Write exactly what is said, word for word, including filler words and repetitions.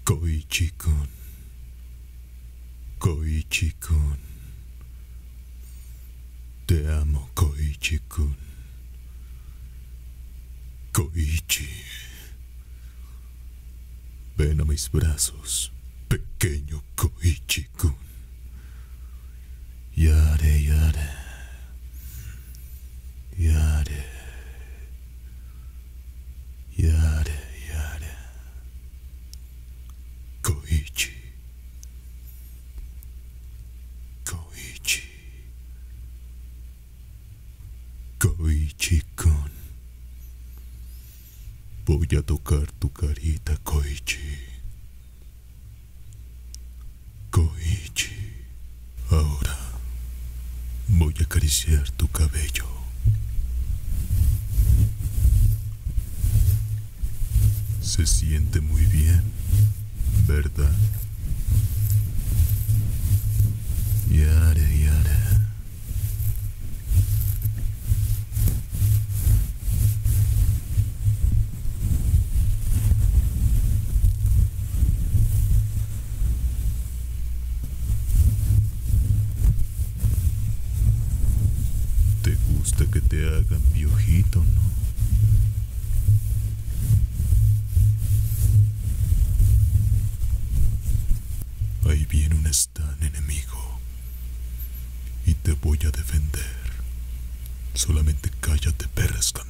Koichi-kun, Koichi-kun, te amo, Koichi-kun. Koichi, ven a mis brazos, pequeño Koichi-kun. Yare, yare, yare, yare, yare. Koichi, Koichi, Koichi-kun. Voy a tocar tu carita, Koichi. Koichi. Ahora voy a acariciar tu cabello. Se siente muy bien, ¿verdad? Yare, yare. ¿Te gusta que te hagan piojito, no? Ahí viene un stan enemigo y te voy a defender. Solamente cállate, perresca.